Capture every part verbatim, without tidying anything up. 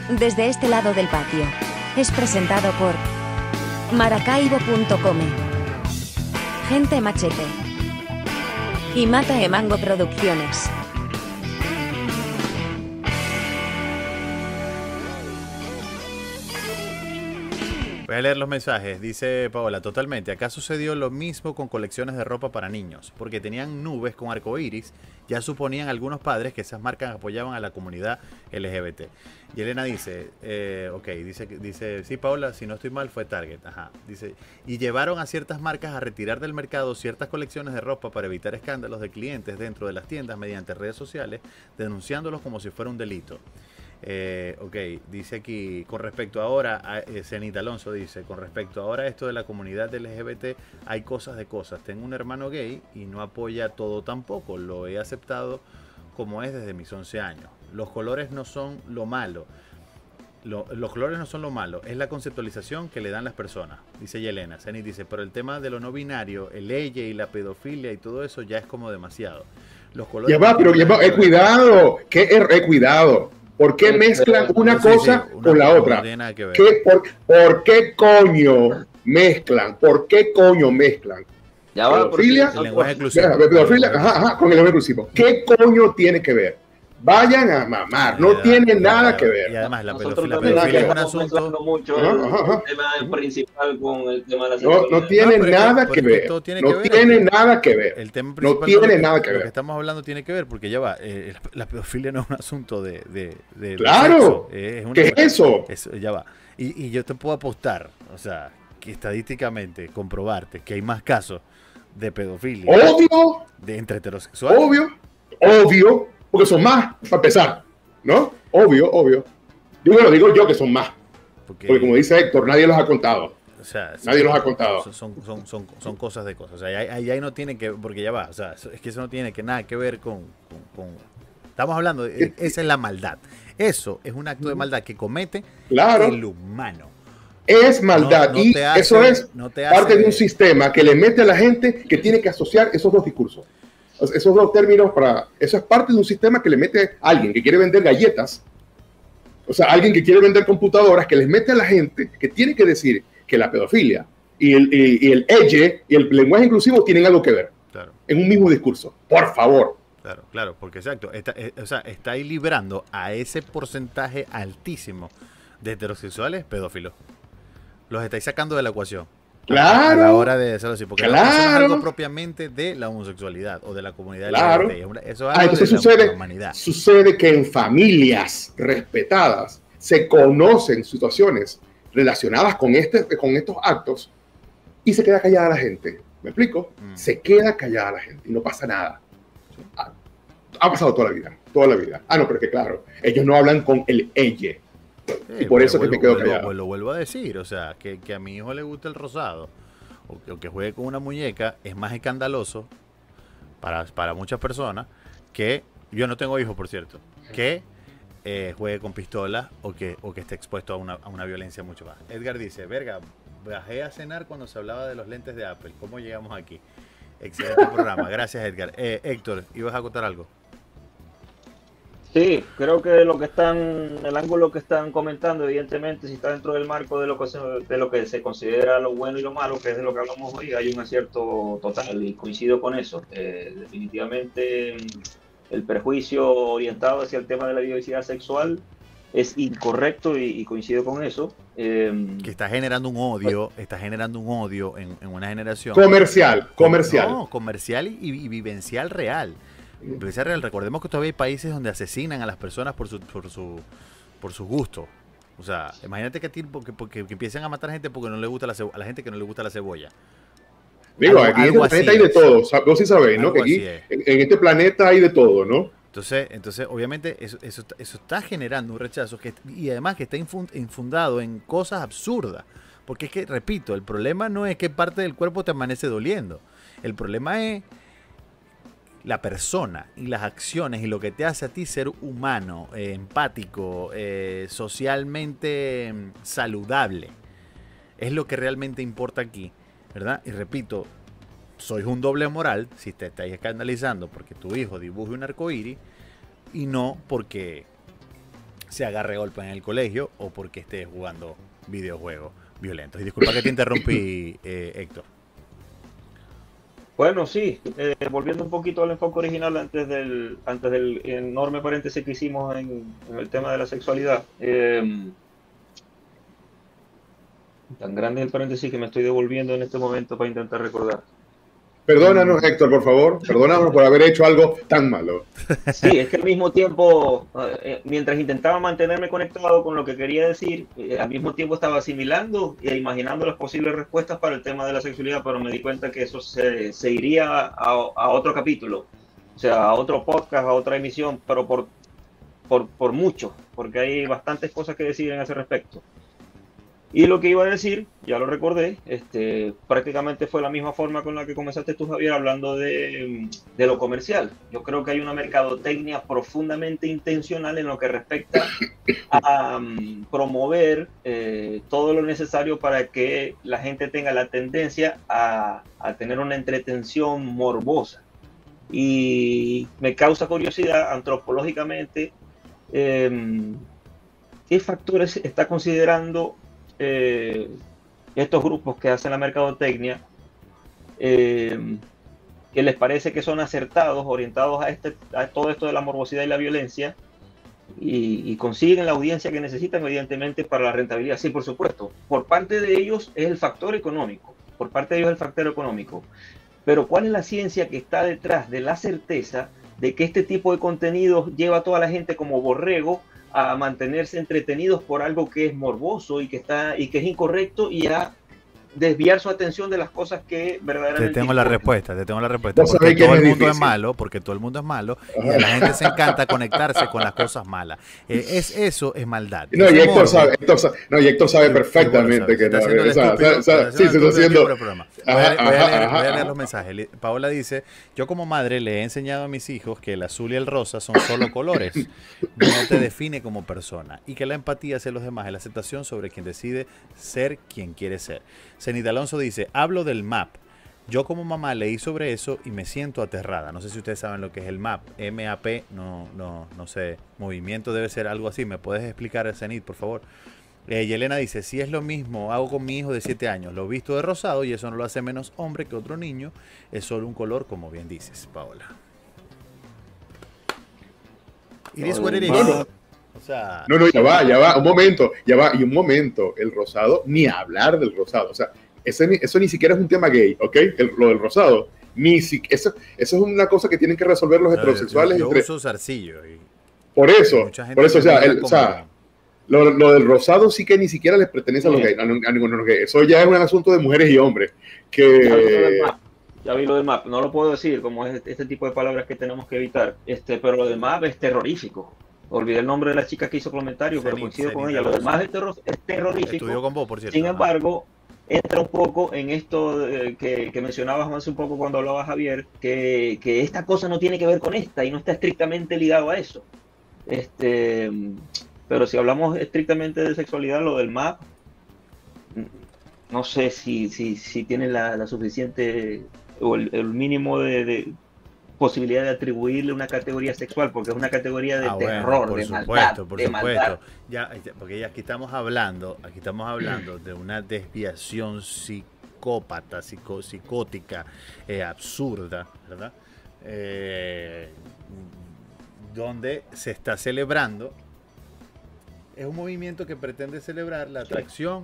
Desde este lado del patio. Es presentado por Maracaibo punto com, Gente Machete y Mata e Mango Producciones. Voy a leer los mensajes. Dice Paola, totalmente. Acá sucedió lo mismo con colecciones de ropa para niños, porque tenían nubes con arcoíris. Ya suponían algunos padres que esas marcas apoyaban a la comunidad L G B T. Y Elena dice, eh, ok, dice, dice, sí, Paola, si no estoy mal, fue Target. Ajá. Dice, y llevaron a ciertas marcas a retirar del mercado ciertas colecciones de ropa para evitar escándalos de clientes dentro de las tiendas mediante redes sociales, denunciándolos como si fuera un delito. Eh, ok, dice aquí, con respecto ahora, a, eh, Zenita Alonso dice, con respecto ahora a esto de la comunidad L G B T, hay cosas de cosas. Tengo un hermano gay y no apoya todo tampoco. Lo he aceptado como es desde mis once años. Los colores no son lo malo. Lo, los colores no son lo malo, es la conceptualización que le dan las personas, dice Yelena. Zenit dice, pero el tema de lo no binario, el ella y la pedofilia y todo eso ya es como demasiado. Los colores... Ya va, pero ya va, eh, cuidado, que eh, cuidado. ¿Por qué mezclan una sí, cosa sí, una con la otra? No tiene nada que ver. ¿Qué, por, ¿Por qué coño mezclan? ¿Por qué coño mezclan? Ya va, pedofilia, el lenguaje inclusivo. Pedofilia, ajá, ajá, con el lenguaje inclusivo. ¿Qué coño tiene que ver? Vayan a mamar, no ya, tiene ya, nada ya, que ver. Y además la Nosotros pedofilia, la también pedofilia es un estamos asunto... mezclando mucho Ajá, el, ajá, ajá. el tema principal con el tema de la No, sexualidad. no tiene No, pero nada es que- que pero es que ver. todo tiene No que ver. tiene nada que ver. El tema No principal tiene con lo nada que, que lo ver. que estamos hablando tiene que ver, porque ya va, eh, la, la pedofilia no es un asunto de, de, de- de Claro. sexo, eh, es una- ¿Qué es eso? es- ya va. Y, y yo te puedo apostar, o sea, que estadísticamente comprobarte que hay más casos de pedofilia Obvio, de entre heterosexuales. obvio, obvio, porque son más, para empezar, ¿no? Obvio, obvio. Yo bueno, digo yo que son más, Porque, porque como dice Héctor, nadie los ha contado. o sea, nadie son- los ha contado. Son, son, son, son, son cosas de cosas. O sea, ahí, ahí ahí no tiene que, porque ya va, o sea, es que eso no tiene que nada que ver con, con, con- estamos hablando, de, esa es la maldad. Eso es un acto de maldad que comete Claro. el humano. Es maldad No- no y te hace- eso es no te parte hace- de un sistema que le mete a la gente que tiene que asociar esos dos discursos. O sea, esos dos términos para... Eso es parte de un sistema que le mete a alguien que quiere vender galletas. O sea, alguien que quiere vender computadoras, que les mete a la gente que tiene que decir que la pedofilia y el, y, y el edge y el lenguaje inclusivo tienen algo que ver Claro, en un mismo discurso. Por favor. claro, claro, porque exacto, está, eh, o sea, está ahí librando a ese porcentaje altísimo de heterosexuales pedófilos. Los estáis sacando de la ecuación. Claro. A la hora de hacerlo así, porque no- eso no es Claro. algo propiamente de la homosexualidad o de la comunidad Claro. L G B T. Es una- Eso es Ah, algo entonces de la- sucede, la humanidad. sucede que en familias respetadas se conocen situaciones relacionadas con, este, con estos actos y se queda callada la gente. ¿Me explico? Mm. Se queda callada la gente y no pasa nada. Ha, ha pasado toda la vida, toda la vida. Ah, no, pero es que claro, ellos no hablan con el ella. Sí, y por pero eso que vuelvo, me quedo vuelvo- callado. vuelvo- Lo vuelvo a decir, o sea, que, que a mi hijo le guste el rosado o que, o que juegue con una muñeca es más escandaloso para, para muchas personas que, yo no tengo hijos por cierto, que eh, juegue con pistola o que, o que esté expuesto a una, a una violencia mucho más. Edgar dice, verga, bajé a cenar cuando se hablaba de los lentes de Apple, ¿cómo llegamos aquí? Excelente programa, gracias Edgar. Eh, Héctor, ¿ibas a contar algo? Sí, creo que lo que están, el ángulo que están comentando, evidentemente, si está dentro del marco de lo que se, de lo que se considera lo bueno y lo malo, que es de lo que hablamos hoy, hay un acierto total y coincido con eso. Eh, definitivamente el perjuicio orientado hacia el tema de la diversidad sexual es incorrecto y, y coincido con eso. Eh, Que está generando un odio, está generando un odio en, en una generación. Comercial, comercial. No, comercial y, y vivencial real. Vivencial real. Recordemos que todavía hay países donde asesinan a las personas por su, por su, por su gusto. O sea, imagínate que, a ti- porque, porque, que empiecen a matar gente porque no le gusta la cebo- a la gente que no le gusta la cebolla. Digo, Algo- aquí en algo este así planeta hay de es. todo. Sa- Vos sí sabéis, ¿no? Algo Que aquí así es. en, en este planeta hay de todo, ¿no? Entonces, entonces obviamente, eso, eso, está- eso está generando un rechazo que, y además que está infun- infundado en cosas absurdas. Porque es que, repito, el problema no es qué parte del cuerpo te amanece doliendo. El problema es la persona y las acciones y lo que te hace a ti ser humano, eh, empático, eh, socialmente mm, saludable. Es lo que realmente importa aquí, ¿verdad? Y repito, sois un doble moral si te estáis escandalizando porque tu hijo dibuje un arcoíris y no porque se agarre golpe en el colegio o porque esté jugando videojuegos violentos. Y disculpa que te interrumpí, eh, Héctor. Bueno, sí, eh, volviendo un poquito al enfoque original antes del, antes del enorme paréntesis que hicimos en, en el tema de la sexualidad. Eh, tan grande es el paréntesis que me estoy devolviendo en este momento para intentar recordar. Perdónanos, Héctor, por favor. Perdónanos por haber hecho algo tan malo. Sí, es que al mismo tiempo, eh, mientras intentaba mantenerme conectado con lo que quería decir, eh, al mismo tiempo estaba asimilando e imaginando las posibles respuestas para el tema de la sexualidad, pero me di cuenta que eso se, se iría a, a otro capítulo, o sea, a otro podcast, a otra emisión, pero por, por, por mucho, porque hay bastantes cosas que decir en ese respecto. Y lo que iba a decir, ya lo recordé, este, prácticamente fue la misma forma con la que comenzaste tú, Javier, hablando de, de lo comercial. Yo creo que hay una mercadotecnia profundamente intencional en lo que respecta a um, promover eh, todo lo necesario para que la gente tenga la tendencia a, a tener una entretención morbosa. Y me causa curiosidad antropológicamente eh, qué factores está considerando Eh, estos grupos que hacen la mercadotecnia, eh, que les parece que son acertados, orientados a, este, a todo esto de la morbosidad y la violencia, y, y consiguen la audiencia que necesitan, evidentemente, para la rentabilidad. Sí, por supuesto, por parte de ellos es el factor económico, por parte de ellos es el factor económico, pero ¿cuál es la ciencia que está detrás de la certeza de que este tipo de contenidos lleva a toda la gente como borrego a mantenerse entretenidos por algo que es morboso y que está y que es incorrecto y a desviar su atención de las cosas que verdaderamente te tengo importan? la respuesta, te tengo la respuesta. ¿Vos Porque sabés que todo es el mundo difícil? es malo, porque todo el mundo es malo y a la gente se encanta conectarse con las cosas malas. Eh, es eso es maldad. No, y Ese Héctor morbo- sabe, Héctor sabe, no, y Héctor sabe Sí, perfectamente sí, que bueno, no. sabe, se o está sea, haciendo el o sea, estúpido, sí, se está haciendo. Voy a, voy a Ajá, leer, ajá, voy a ajá, leer ajá. los mensajes. Li- Paola dice: yo como madre le he enseñado a mis hijos que el azul y el rosa son solo colores, no te define como persona, y que la empatía hacia los demás es la aceptación sobre quien decide ser quien quiere ser. Zenit Alonso dice: hablo del M A P. Yo como mamá leí sobre eso y me siento aterrada. No sé si ustedes saben lo que es el M A P. M A P, no, no, no sé. Movimiento debe ser algo así. ¿Me puedes explicar, Zenit, por favor? Eh, y Elena dice: si es lo mismo, hago con mi hijo de siete años. Lo visto de rosado y eso no lo hace menos hombre que otro niño. Es solo un color, como bien dices, Paola. It is what it is. No, no. O sea, No, no, ya va, ya va, un momento, ya va, y un momento, el rosado, ni hablar del rosado, o sea, ese, ni- eso ni siquiera es un tema gay, ¿ok? El, lo del rosado, ni si, eso, eso es una cosa que tienen que resolver los yo, heterosexuales. yo entre, uso zarcillo. Y por eso, mucha gente por eso, o sea, me mira el, o como- sea lo, lo del rosado sí que ni siquiera les pertenece a los gays, a, a ninguno de los gays. Eso ya es un asunto de mujeres y hombres. Ya vi lo del Que, M A P, ya vi lo del M A P, no lo puedo decir, como es este tipo de palabras que tenemos que evitar, este, pero lo del M A P es terrorífico. Olvidé el nombre de la chica que hizo comentario, pero Zenit, coincido con Zenit ella. Lo del Alonso. M A P es, terror, es terrorífico. Estudió con vos, por cierto. Sin Ajá. embargo, entra un poco en esto eh, que, que mencionabas hace un poco cuando hablaba Javier, que, que esta cosa no tiene que ver con esta y no está estrictamente ligado a eso. Este, pero si hablamos estrictamente de sexualidad, lo del M A P, no sé si, si, si tiene la, la suficiente o el, el mínimo de, de posibilidad de atribuirle una categoría sexual, porque es una categoría de Ah, bueno, terror, por de supuesto, maldad, por de supuesto. maldad. Ya, ya, porque ya aquí estamos hablando, aquí estamos hablando de una desviación psicópata, psico- psicótica, eh, absurda, ¿verdad? Eh, donde se está celebrando, es un movimiento que pretende celebrar la atracción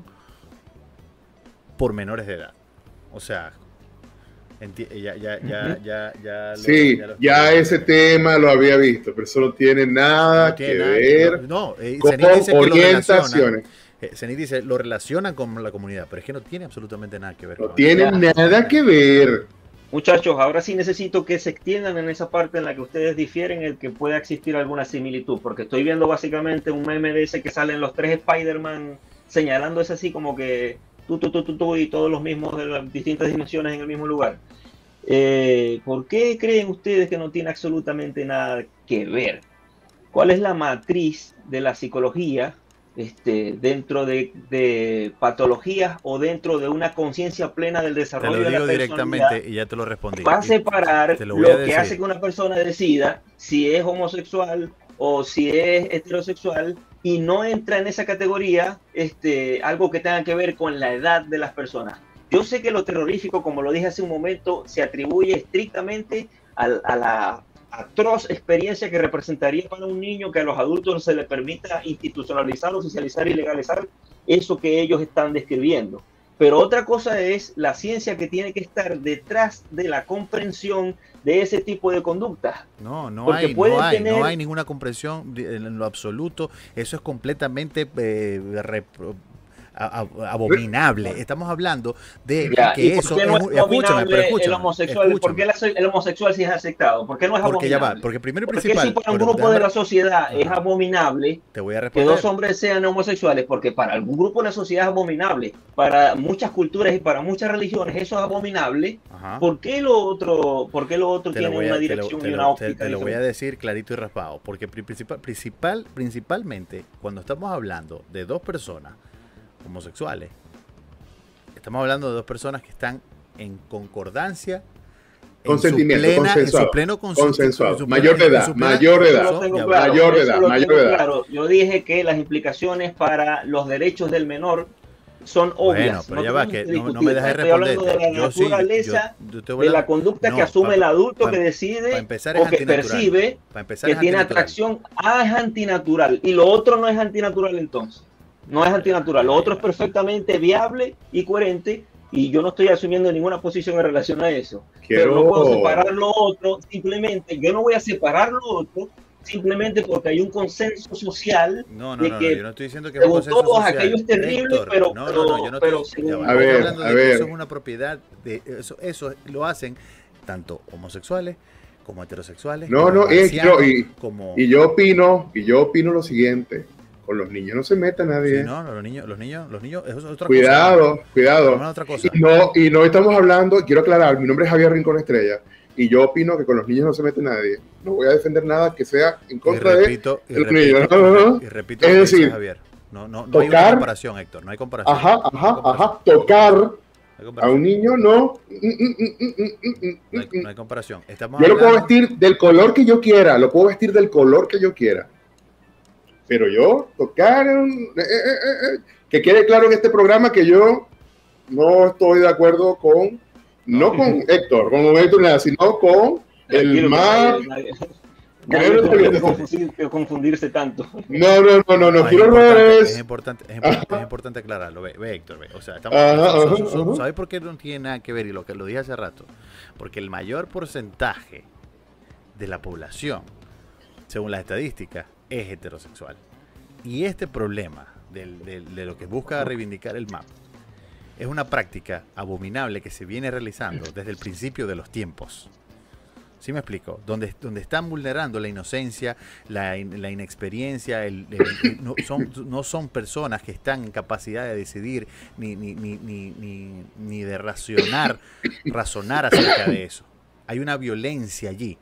por menores de edad. O sea, enti- ya, ya, ya, ya, ya, lo- sí, lo- ya ese tema lo había visto, pero eso no tiene nada no tiene que nada ver no, no, eh, con Zenit dice que lo relaciona, orientaciones. eh, Zenit dice lo relacionan con la comunidad, pero es que no tiene absolutamente nada que ver No con tiene Ya. nada que ver. Muchachos, ahora sí necesito que se extiendan en esa parte en la que ustedes difieren, el que pueda existir alguna similitud, porque estoy viendo básicamente un meme de ese que salen los tres Spider-Man señalando es así como que tú, tú, tú, tú, tú, y todos los mismos de las distintas dimensiones en el mismo lugar. Eh, ¿Por qué creen ustedes que no tiene absolutamente nada que ver? ¿Cuál es la matriz de la psicología este, dentro de, de patologías o dentro de una conciencia plena del Te desarrollo lo de la digo personalidad directamente y ya te lo respondí. para Y separar te lo lo, voy a que decir. hace que una persona decida si es homosexual o si es heterosexual y no entra en esa categoría este, algo que tenga que ver con la edad de las personas. Yo sé que lo terrorífico, como lo dije hace un momento, se atribuye estrictamente a, a la atroz experiencia que representaría para un niño que a los adultos se les permita institucionalizar, oficializar y legalizar eso que ellos están describiendo. Pero otra cosa es la ciencia que tiene que estar detrás de la comprensión de ese tipo de conductas. No, no Porque hay, pueden no hay, tener- no hay ninguna comprensión de- en lo absoluto. Eso es completamente eh, repro- a- a- abominable. Estamos hablando de Ya, ¿y que por eso qué es no es un- escúchame, pero abominable escúchame, el homosexual? ¿Por qué escúchame. la- el homosexual sí es aceptado? ¿Por qué no es Porque ya abominable? va, porque primero y Porque principal, si para un pero grupo de déjame- la sociedad es Ajá. abominable te voy a que responder. dos hombres sean homosexuales, porque para algún grupo de la sociedad es abominable, para muchas culturas y para muchas religiones eso es abominable, Ajá. ¿por qué lo otro, por qué lo otro Te lo tiene voy a- una te lo- dirección te y lo- una te- óptica te lo voy a diferente? decir clarito y raspado, porque pri- principal, principal, principalmente cuando estamos hablando de dos personas homosexuales, estamos hablando de dos personas que están en concordancia, en Consentimiento, su plena- en consensuado, su pleno consen- consensuado. en su Mayor plena- de en edad, su plena- mayor de eso edad. Eso lo tengo ya va. claro, Mayor de eso edad, lo mayor tengo de edad. claro. Yo dije que las implicaciones para los derechos del menor son obvias. Bueno, pero ya va, tenemos que no, no discutir. me dejes Estoy hablando responderte. de la Yo sí, yo- naturaleza yo te voy de a la hablar- conducta no, que asume pa- el adulto pa- que pa decide empezar es o que antinatural. percibe Para empezar que es tiene antinatural. atracción. Ah, es antinatural. Y lo otro no es antinatural entonces. No es antinatural. Lo otro es perfectamente viable y coherente. Y yo no estoy asumiendo ninguna posición en relación a eso. Pero no puedo Quiero- separar lo otro. Simplemente, yo no voy a separar lo otro simplemente porque hay un consenso social No, no, de no, no, que yo no estoy diciendo que es un según consenso todos social. aquellos terribles, Héctor, pero- no, no, no, yo no pero estoy, según- ya va, A yo estoy ver, hablando a de que ver. eso es una propiedad de eso, eso lo hacen tanto homosexuales como heterosexuales, No, como no, es- marcianos, yo- y- como Y yo opino, y yo opino lo siguiente, con los niños no se meta nadie. sí, no, no, los niños, los niños, los niños, eso es otra Cuidado, cosa. cuidado. No, no, otra cosa. Y no, y no estamos hablando, quiero aclarar, mi nombre es Javier Rincón Estrella, y yo opino que con los niños no se mete nadie. No voy a defender nada que sea en Y contra de repito, y los repito, niños. y Ajá. re- y repito Es lo que dice decir, Javier. No, no, no hay una tocar- comparación, Héctor, no hay comparación. Ajá, No hay ajá, comparación. ajá, tocar No hay a comparación. un niño no. Mm, mm, mm, mm, mm, mm, No hay, mm. no hay comparación. Estamos Yo lo puedo hablando- vestir del color que yo quiera, lo puedo vestir del color que yo quiera. Pero yo, tocar, eh, eh, eh, eh, que quede claro en este programa que yo no estoy de acuerdo con, no con Héctor, con Héctor nada, sino con el Tranquilo, más... que nadie- Nadie- nadie nadie- puede confundir- que confundirse tanto. No, no, no, no, no, es quiero importante, hablar es es... importante, es importante, es importante aclararlo. Ve, ve, Héctor, ve. O sea, estamos, Ajá, so- so- ajá, so- ajá. ¿sabes por qué no tiene nada que ver? Y lo que lo dije hace rato. Porque el mayor porcentaje de la población, según las estadísticas, es heterosexual. Y este problema del- del- de lo que busca reivindicar el M A P es una práctica abominable que se viene realizando desde el principio de los tiempos. ¿Sí me explico? Donde, donde están vulnerando la inocencia, la, in- la inexperiencia, el, el- el- no, son, no son personas que están en capacidad de decidir ni, ni, ni, ni, ni, ni de racionar, razonar acerca de eso. Hay una violencia allí,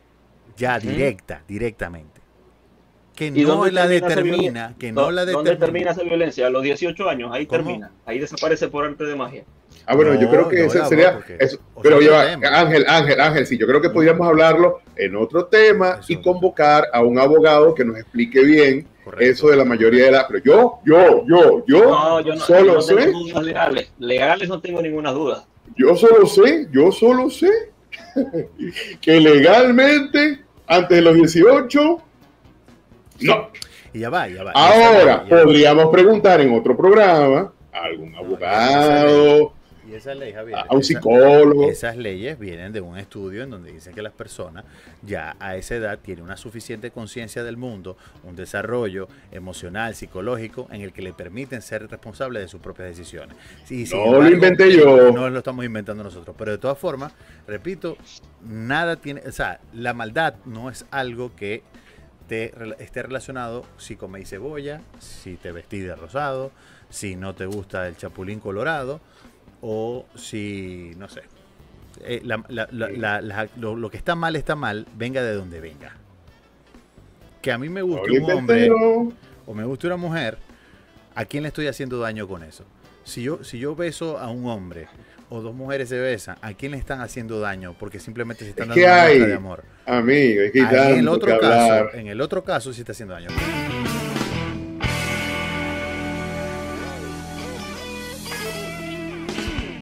ya Ujú. directa, directamente, que ¿Y no dónde la termina esa determina, violencia? que no la ¿Dónde determina. termina esa violencia? A los dieciocho años, ahí ¿Cómo? termina. Ahí desaparece por arte de magia. Ah, bueno, yo No, creo que no, ese ya va, sería... porque- eso- o pero sea, ya otro va, tema. Ángel, Ángel, Ángel, sí, yo creo que podríamos hablarlo en otro tema Eso. y convocar a un abogado que nos explique bien Correcto. eso de la mayoría de edad. Pero yo, yo, yo, yo, No, yo no, solo yo no sé, tengo dudas legales. Legales no tengo ninguna duda. yo solo sé, yo solo sé que legalmente, antes de los dieciocho, no. Y ya va, ya va. Ahora, Ya va. podríamos preguntar en otro programa a algún abogado, Y esa ley, Javier, a un esa- psicólogo. Esas leyes vienen de un estudio en donde dicen que las personas ya a esa edad tienen una suficiente conciencia del mundo, un desarrollo emocional, psicológico, en el que le permiten ser responsables de sus propias decisiones. Sí, sin No embargo, lo inventé yo. No lo estamos inventando nosotros. Pero de todas formas, repito, nada tiene, o sea, la maldad no es algo que te, esté relacionado si coméis cebolla, si te vestís de rosado, si no te gusta el chapulín colorado, o si, no sé, eh, la- la- la- la- la- lo, lo que está mal está mal, venga de donde venga. Que a mí me No guste lo un inventé hombre yo. o me guste una mujer, ¿a quién le estoy haciendo daño con eso? Si yo, si yo beso a un hombre o dos mujeres se besan, ¿a quién le están haciendo daño? Porque simplemente se están Es dando que una muestra hay- de amor. Amigo, es que hay Ahí en el tanto otro que caso, hablar. en el otro caso sí está haciendo daño.